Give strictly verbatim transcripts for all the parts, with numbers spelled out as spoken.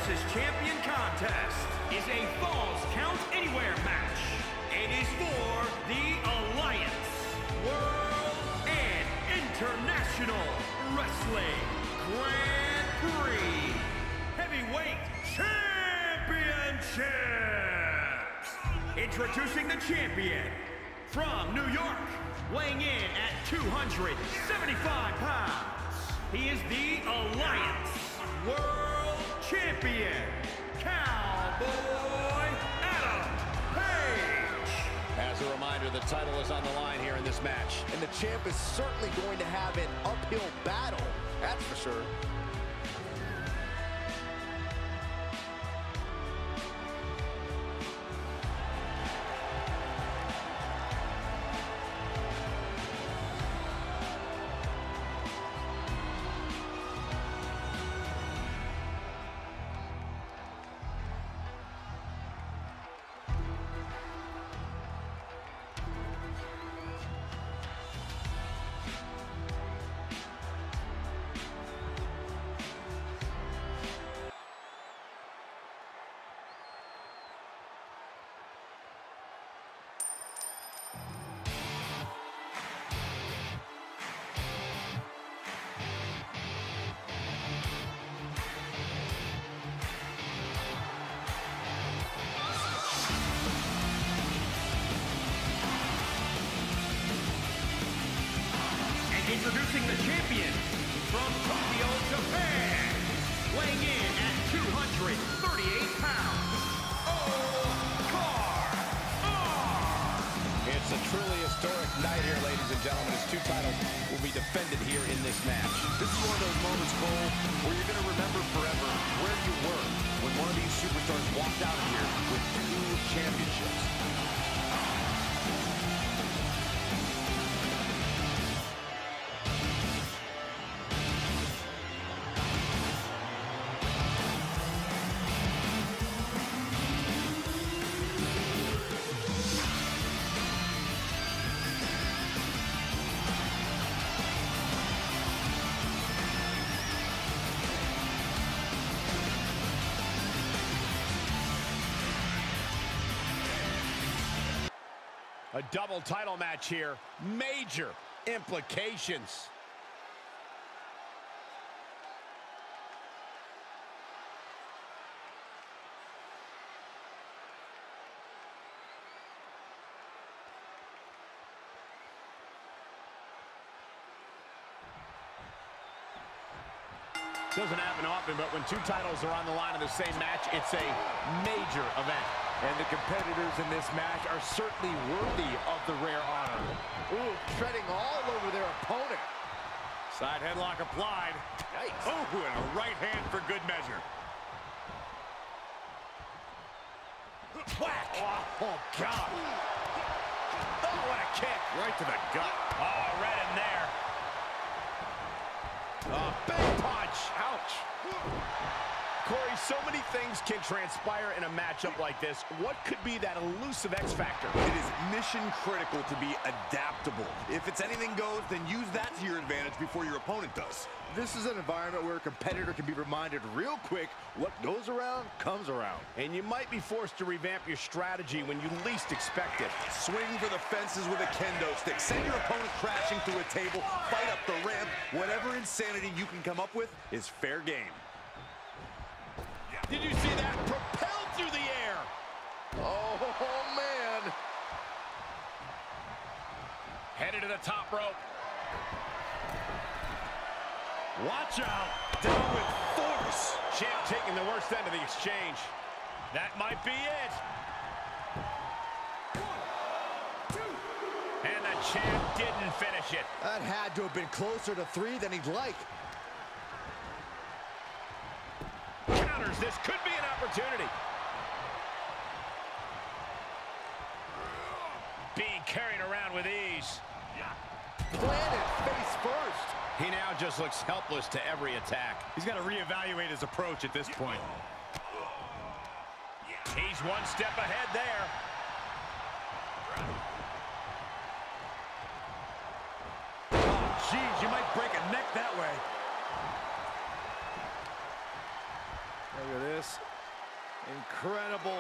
versus Champion contest is a Falls Count Anywhere match. It is for the Alliance World and International Wrestling Grand Prix Heavyweight Championships. Introducing the champion from New York, weighing in at two hundred seventy-five pounds. He is the Alliance World Champion, Cowboy Adam Page. As a reminder, the title is on the line here in this match. And the champ is certainly going to have an uphill battle, that's for sure. Introducing the champion from Tokyo, Japan, weighing in at two hundred thirty-eight pounds, Okar R. It's a truly historic night here, ladies and gentlemen, as two titles will be defended here in this match. This is one of those moments, Cole, where you're going to remember forever where you were when one of these superstars walked out of here with two championships. A double title match here. Major implications. Doesn't happen often, but when two titles are on the line in the same match, it's a major event. And the competitors in this match are certainly worthy of the rare honor. Ooh, treading all over their opponent. Side headlock applied. Nice. Oh, and a right hand for good measure. Whack! Oh, oh God. Oh, what a kick. Right to the gut. Oh, right in there. Oh, big punch. Ouch. Corey, so many things can transpire in a matchup like this. What could be that elusive X factor? It is mission critical to be adaptable. If it's anything goes, then use that to your advantage before your opponent does. This is an environment where a competitor can be reminded real quick what goes around comes around. And you might be forced to revamp your strategy when you least expect it. Swing for the fences with a kendo stick. Send your opponent crashing through a table. Fight up the ramp. Whatever insanity you can come up with is fair game. Did you see that? Propelled through the air. Oh, oh man. Headed to the top rope. Watch out. Down with force. Champ taking the worst end of the exchange. That might be it. One, two. And the champ didn't finish it. That had to have been closer to three than he'd like. Counters. This could be an opportunity. Being carried around with ease. Planted face first. He now just looks helpless to every attack. He's got to reevaluate his approach at this point. He's one step ahead there. Oh, geez, you might break a neck that way. Look at this. Incredible.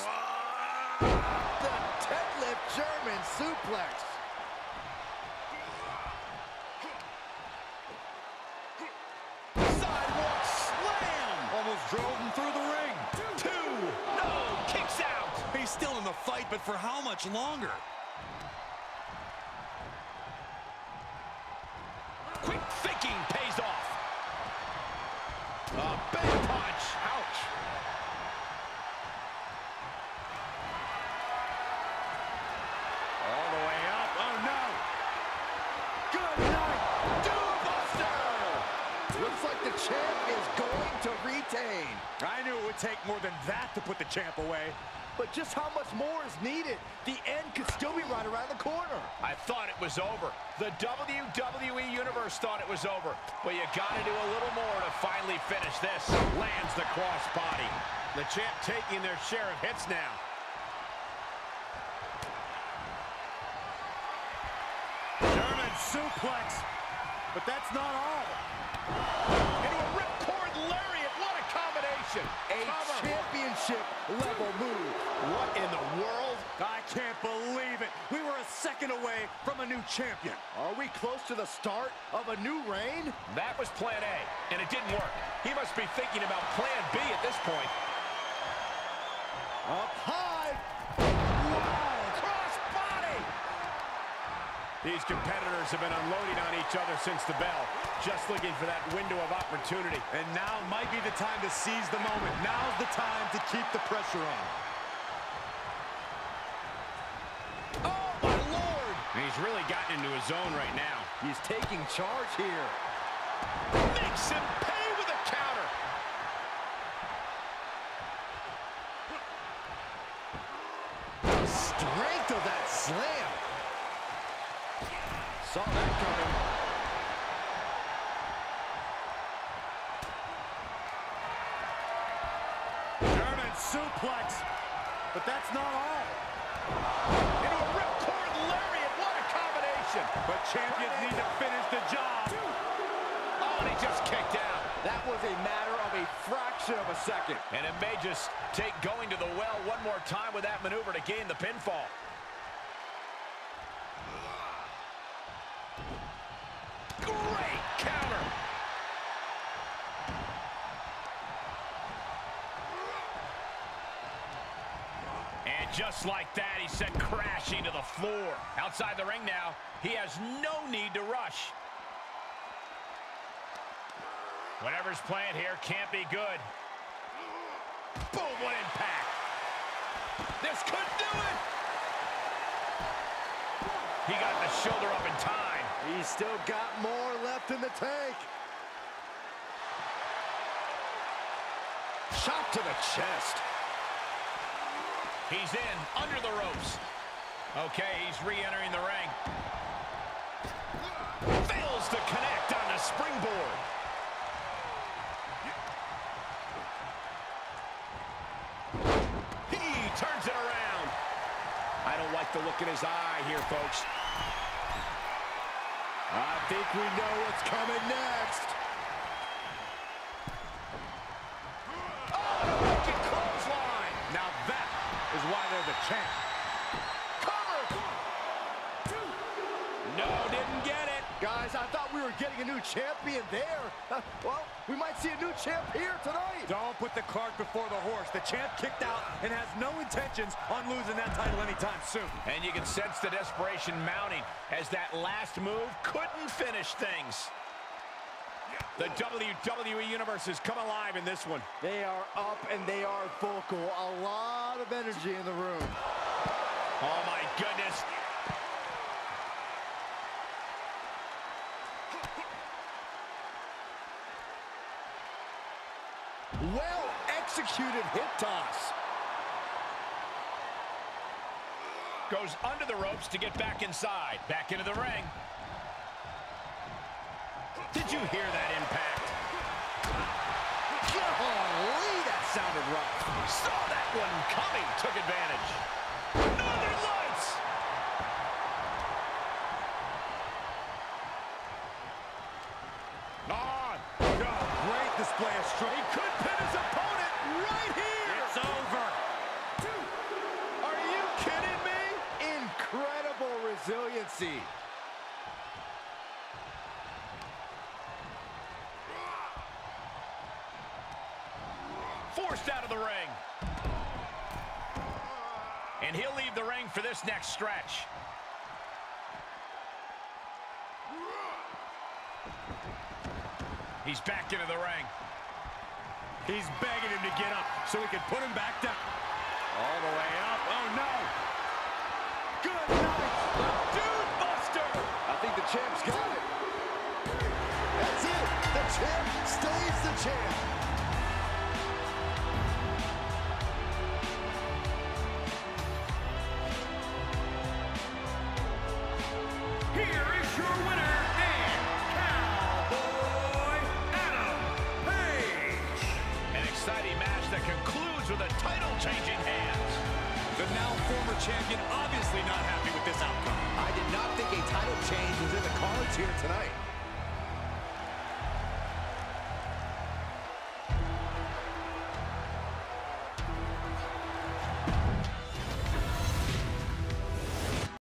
The deadlift German suplex. Sidewalk slam. Almost drove him through the ring. Two. No, kicks out. He's still in the fight, but for how much longer? Quick thinking pays off. A big punch. Ouch. All the way up. Oh, no. Good night. Doombuster. Looks like the champ is going to retain. I knew it would take more than that to put the champ away. But just how much more is needed? The end could still be right around the corner. I thought it was over. The W W E Universe thought it was over. But you got to do a little more to finally finish this. Lands the crossbody. The champ taking their share of hits now. German suplex. But that's not all. Into a ripcord lariat. What a combination. A Cover. championship level move. What in the world? I can't believe it. We were a second away from a new champion. Are we close to the start of a new reign? That was plan A, and it didn't work. He must be thinking about plan B at this point. Up high. Wow, crossbody. These competitors have been unloading on each other since the bell, just looking for that window of opportunity. And now might be the time to seize the moment. Now's the time to keep the pressure on. Oh, my Lord! And he's really gotten into his zone right now. He's taking charge here. Makes him pay with a counter. The strength of that slam. Saw that coming. German suplex. But that's not all. Into a ripcord lariat. What a combination. But champions need to finish the job. Oh, and he just kicked out. That was a matter of a fraction of a second. And it may just take going to the well one more time with that maneuver to gain the pinfall. Great counter. And just like that, he sent crashing to the floor. Outside the ring now, he has no need to rush. Whatever's playing here can't be good. Boom, what impact. This could do it. He got the shoulder up in time. He's still got more left in the tank. Shot to the chest. He's in, under the ropes. Okay, he's re-entering the ring. Fails to connect on the springboard. He turns it around. I don't like the look in his eye here, folks. I think we know what's coming next. Oh, wicked clothesline. Now that is why they're the champ. Cover. No, didn't get it. Guys, I thought we were getting a new champion there. Uh, well, we might see a new champ here tonight. Don't put the cart before the horse. The champ kicked out and has no intentions on losing that title anytime soon. And you can sense the desperation mounting as that last move couldn't finish things. The W W E Universe has come alive in this one. They are up and they are vocal. A lot of energy in the room. Oh, my goodness. Well executed hip toss. Goes under the ropes to get back inside. Back into the ring. Did you hear that impact? Golly, that sounded rough. Saw that one coming. Took advantage. Northern Lights. On. Oh, great display of strength. He could pin his opponent. right here. It's over. Are you kidding me? Incredible resiliency. Forced out of the ring. And he'll leave the ring for this next stretch. He's back into the ring. He's begging him to get up so he can put him back down. All the way up. Oh, no. Good night. The Dude Buster. I think the champ's got it. That's it. The champ stays the champ. Here is your winner and Cowboy Adam Page. An exciting match that concludes with a title-changing hands. The now former champion obviously not happy with this outcome. I did not think a title change was in the cards here tonight.